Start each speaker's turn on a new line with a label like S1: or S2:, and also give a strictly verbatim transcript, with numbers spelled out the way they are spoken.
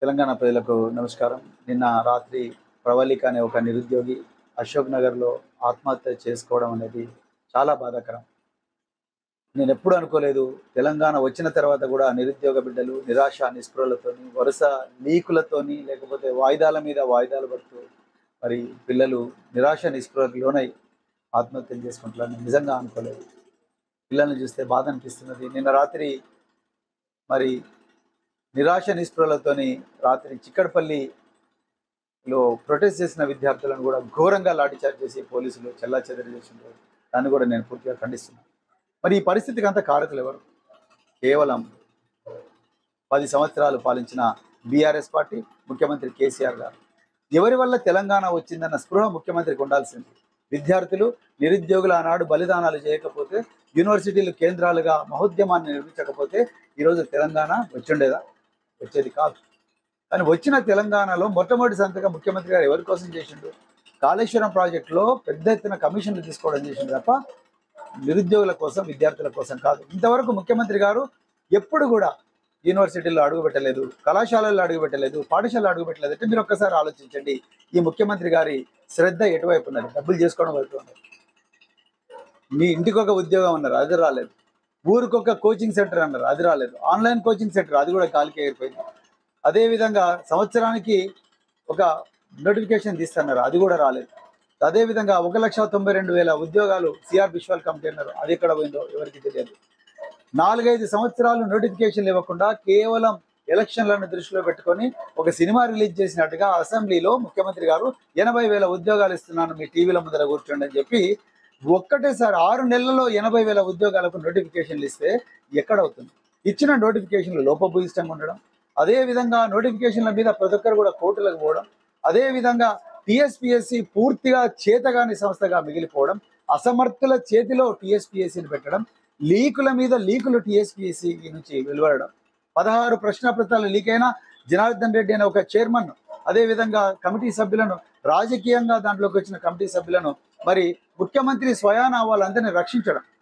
S1: తెలంగాణ ప్రజలకు నమస్కారం. నిన్న రాత్రి ప్రవళిక అనే ఒక నిరుద్యోగి అశోక్ నగర్‌లో ఆత్మహత్య చేసుకోవడం అనేది చాలా బాధాకరం. నేనెప్పుడు అనుకోలేదు. తెలంగాణ వచ్చిన తర్వాత గూడా నిరుద్యోగ బిడ్డలు నిరాశ, నిస్పృహలతోని, వరుస లీకులతోని, లేకపోతే వాయిదాల మీద వాయిదాలు పడుతూ మరి పిల్లలు నిరాశ, నిస్పృహలకు లోనై ఆత్మహత్యలు చేసుకుంటారని నిజంగా అనుకోలేదు. పిల్లల్ని చూస్తే బాధ అనిపిస్తున్నది. నిన్న రాత్రి మరి నిరాశ, నిస్పృహలతోని రాత్రి చిక్కడపల్లిలో ప్రొటెస్ట్ చేసిన విద్యార్థులను కూడా ఘోరంగా లాఠీచార్జ్ చేసి పోలీసులు చెల్లాచెదరు చేసిండ్రు. దాన్ని కూడా నేను పూర్తిగా ఖండిస్తున్నాను. మరి ఈ పరిస్థితికి అంతా కారకులు ఎవరు? కేవలం పది సంవత్సరాలు పాలించిన బీఆర్ఎస్ పార్టీ, ముఖ్యమంత్రి కేసీఆర్ గారు. ఎవరి వల్ల తెలంగాణ వచ్చిందన్న స్పృహ ముఖ్యమంత్రికి ఉండాల్సింది. విద్యార్థులు, నిరుద్యోగులు ఆనాడు బలిదానాలు చేయకపోతే, యూనివర్సిటీలు కేంద్రాలుగా మహోద్యమాన్ని నిర్మించకపోతే ఈరోజు తెలంగాణ వచ్చిండేదా? వచ్చేది కాదు. కానీ వచ్చిన తెలంగాణలో మొట్టమొదటి సంతకం ముఖ్యమంత్రి గారు ఎవరి కోసం చేసిండు? కాళేశ్వరం ప్రాజెక్టులో పెద్ద ఎత్తున కమిషన్లు తీసుకోవడం చేసిండు తప్ప నిరుద్యోగుల కోసం, విద్యార్థుల కోసం కాదు. ఇంతవరకు ముఖ్యమంత్రి గారు ఎప్పుడు కూడా యూనివర్సిటీల్లో అడుగుపెట్టలేదు, కళాశాలల్లో అడుగుపెట్టలేదు, పాఠశాలలో అడుగుపెట్టలేదు. అంటే మీరు ఒక్కసారి ఆలోచించండి, ఈ ముఖ్యమంత్రి గారి శ్రద్ధ ఎటువైపు ఉన్నది? డబ్బులు చేసుకోవడం వైపు ఉన్నది. మీ ఇంటికి ఒక ఉద్యోగం అన్నారు, అది రాలేదు. ఊరికొక కోచింగ్ సెంటర్ అన్నారు, అది రాలేదు. ఆన్లైన్ కోచింగ్ సెంటర్, అది కూడా గాలికి ఎగిరిపోయింది. అదేవిధంగా సంవత్సరానికి ఒక నోటిఫికేషన్ తీస్తున్నారు, అది కూడా రాలేదు. అదేవిధంగా ఒక లక్ష తొంభై రెండు వేల ఉద్యోగాలు సిఆర్ విశ్వాల్ కమిటీ అన్నారు, అది ఎక్కడ పోయిందో ఎవరికి తెలియదు. నాలుగైదు సంవత్సరాలు నోటిఫికేషన్లు ఇవ్వకుండా కేవలం ఎలక్షన్లను దృష్టిలో పెట్టుకొని ఒక సినిమా రిలీజ్ చేసినట్టుగా అసెంబ్లీలో ముఖ్యమంత్రి గారు ఎనభై వేల ఉద్యోగాలు ఇస్తున్నాను మీ టీవీల ముందర కూర్చోండి అని చెప్పి ఒక్కటేసారి ఆరు నెలల్లో ఎనభై వేల ఉద్యోగాలకు నోటిఫికేషన్లు ఇస్తే ఎక్కడవుతుంది? ఇచ్చిన నోటిఫికేషన్లు లోపభూయిష్టంగా ఉండడం, అదేవిధంగా నోటిఫికేషన్ల మీద ప్రతి ఒక్కరు కూడా కోర్టులకు పోవడం, అదేవిధంగా టీఎస్పీఎస్సీ పూర్తిగా చేతగాని సంస్థగా మిగిలిపోవడం, అసమర్థుల చేతిలో టీఎస్పీఎస్సీని పెట్టడం, లీకుల మీద లీకులు టీఎస్పీఎస్సీ నుంచి వెలువడడం, పదహారు ప్రశ్నపత్రాలు లీక్ అయినా జనార్దన్ రెడ్డి అనే ఒక చైర్మన్, అదేవిధంగా కమిటీ సభ్యులను రాజకీయంగా దాంట్లోకి వచ్చిన కమిటీ సభ్యులను మరి ముఖ్యమంత్రి స్వయానా వాళ్ళందరినీ రక్షించడం,